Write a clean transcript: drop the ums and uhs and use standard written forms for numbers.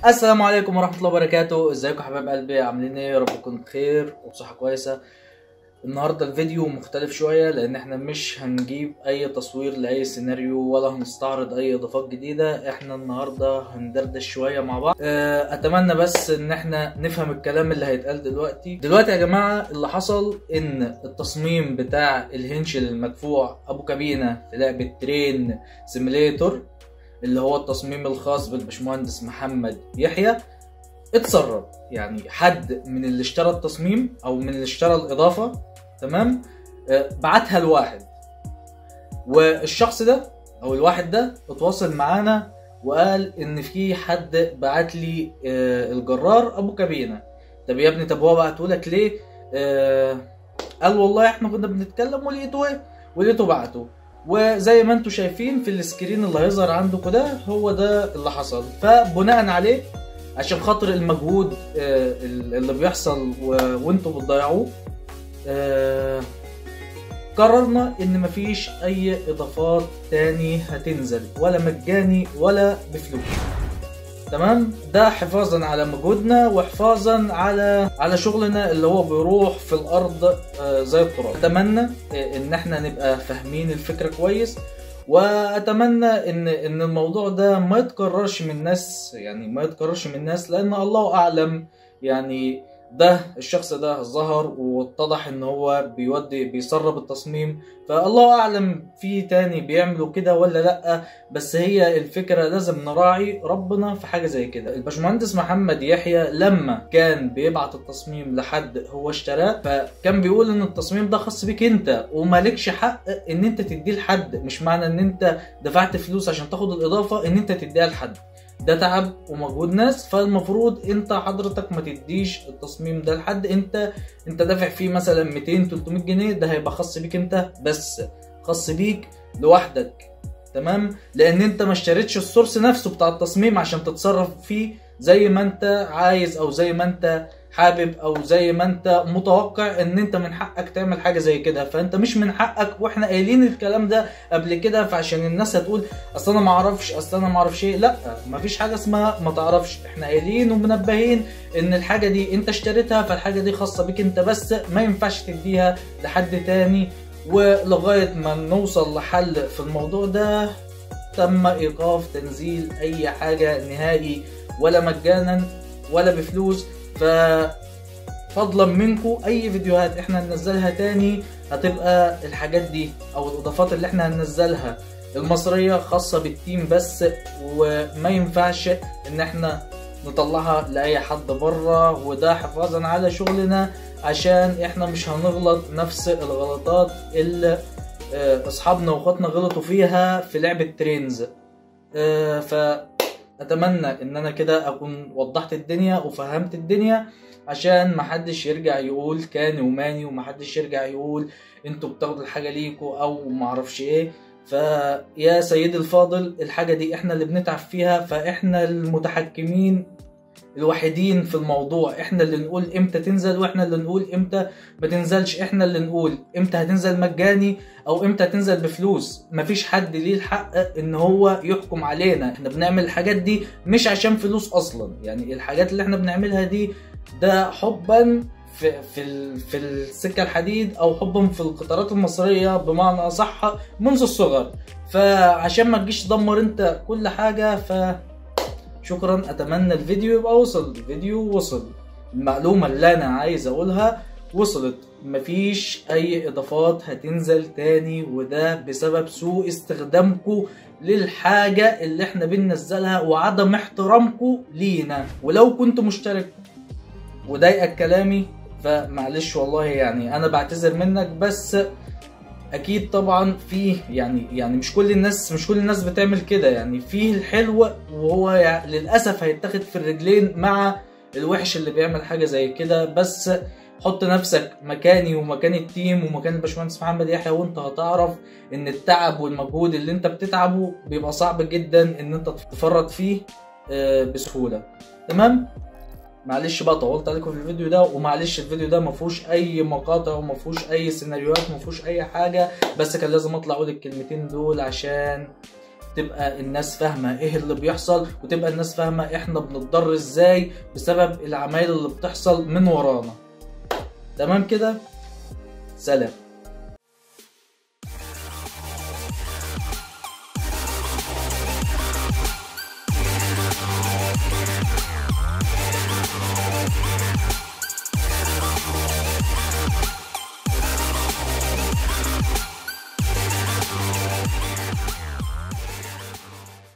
السلام عليكم ورحمة الله وبركاته. ازيكم يا حبايب قلبي؟ عاملين ايه؟ يا رب تكونوا بخير وبصحة كويسة. النهاردة الفيديو مختلف شوية لان احنا مش هنجيب اي تصوير لاي سيناريو ولا هنستعرض اي اضافات جديدة. احنا النهاردة هندردش شوية مع بعض. اتمنى بس ان احنا نفهم الكلام اللي هيتقال دلوقتي يا جماعة. اللي حصل ان التصميم بتاع الهنش المدفوع ابو كابينة في لعبة ترين سيميليتور اللي هو التصميم الخاص بالباشمهندس محمد يحيى اتسرب. يعني حد من اللي اشترى التصميم او من اللي اشترى الاضافه، تمام، بعتها لواحد، والشخص ده او الواحد ده اتواصل معانا وقال ان في حد بعت لي الجرار ابو كابينه. طب يا ابني، طب هو بعته لك ليه؟ قال والله احنا كنا بنتكلم ولقيته بعته. وزي ما انتم شايفين في السكرين اللي هيظهر عندكم ده، هو ده اللي حصل. فبناء عليه عشان خاطر المجهود اللي بيحصل وانتم بتضيعوه، قررنا ان مفيش اي اضافات تاني هتنزل، ولا مجاني ولا بفلوس، تمام. ده حفاظا على مجهودنا وحفاظا على شغلنا اللي هو بيروح في الارض زي التراب. اتمنى ان احنا نبقى فاهمين الفكره كويس، واتمنى ان الموضوع ده ما يتكررش من ناس، لان الله اعلم. يعني ده الشخص ده ظهر واتضح ان هو بيسرب التصميم، فالله اعلم في تاني بيعملوا كده ولا لا. بس هي الفكرة لازم نراعي ربنا في حاجة زي كده. الباشمهندس محمد يحيى لما كان بيبعت التصميم لحد هو اشتراه، فكان بيقول ان التصميم ده خاص بيك انت ومالكش حق ان انت تديه لحد. مش معنى ان انت دفعت فلوس عشان تاخد الاضافة ان انت تديها لحد. ده تعب ومجهود ناس، فالمفروض انت حضرتك ما تديش التصميم ده لحد. انت دافع فيه مثلا 200 300 جنيه، ده هيبقى خاص بيك انت بس، خاص بيك لوحدك، تمام. لان انت ما اشتريتش السورس نفسه بتاع التصميم عشان تتصرف فيه زي ما انت عايز او زي ما انت حابب او زي ما انت متوقع ان انت من حقك تعمل حاجه زي كده. فانت مش من حقك، واحنا قايلين الكلام ده قبل كده. فعشان الناس هتقول اصل انا ما اعرفش ايه، لا، مفيش حاجه اسمها ما تعرفش. احنا قايلين ومنبهين ان الحاجه دي انت اشتريتها، فالحاجه دي خاصه بيك انت بس، ما ينفعش تديها لحد تاني. ولغايه ما نوصل لحل في الموضوع ده تم ايقاف تنزيل اي حاجه نهائي، ولا مجانا ولا بفلوس. ففضلا منكم اي فيديوهات احنا هننزلها تاني هتبقى الحاجات دي او الاضافات اللي احنا هننزلها المصرية خاصة بالتيم بس، وما ينفعش ان احنا نطلعها لاي حد بره. وده حفاظا على شغلنا عشان احنا مش هنغلط نفس الغلطات اللي اصحابنا واخواتنا غلطوا فيها في لعبة ترينز. اتمنى ان انا كده اكون وضحت الدنيا وفهمت الدنيا، عشان محدش يرجع يقول كاني وماني، ومحدش يرجع يقول انتوا بتاخدوا الحاجه ليكوا او معرفش ايه. فيا سيدي الفاضل، الحاجه دي احنا اللي بنتعب فيها، فاحنا المتحكمين الوحيدين في الموضوع. احنا اللي نقول امتى تنزل، واحنا اللي نقول امتى ما تنزلش. احنا اللي نقول امتى هتنزل مجاني او امتى هتنزل بفلوس. مفيش حد ليه الحق ان هو يحكم علينا. احنا بنعمل الحاجات دي مش عشان فلوس اصلا. يعني الحاجات اللي احنا بنعملها دي ده حبا في السكة الحديد، او حبا في القطارات المصرية بمعنى اصح منذ الصغر. فعشان ما تجيش تدمر انت كل حاجة، شكرا. اتمنى الفيديو يبقى وصل. المعلومة اللي انا عايز اقولها وصلت. مفيش اي اضافات هتنزل تاني، وده بسبب سوء استخدامكم للحاجة اللي احنا بننزلها وعدم احترامكم لينا. ولو كنت مشترك وضايقك كلامي فمعلش والله، يعني انا بعتذر منك. بس اكيد طبعا فيه يعني مش كل الناس بتعمل كده. يعني فيه الحلو، وهو للاسف هيتاخد في الرجلين مع الوحش اللي بيعمل حاجه زي كده. بس حط نفسك مكاني ومكان التيم ومكان الباشمهندس محمد يحيى، وانت هتعرف ان التعب والمجهود اللي انت بتتعبه بيبقى صعب جدا ان انت تفرط فيه بسهوله، تمام. معلش بقى طولت عليكم في الفيديو ده، ومعلش الفيديو ده مفهوش اي مقاطع ومفهوش اي سيناريوهات ومفهوش اي حاجه. بس كان لازم اطلع اقول الكلمتين دول عشان تبقى الناس فاهمة ايه اللي بيحصل، وتبقى الناس فاهمة احنا بنتضر ازاي بسبب العمايل اللي بتحصل من ورانا. تمام كده؟ سلام.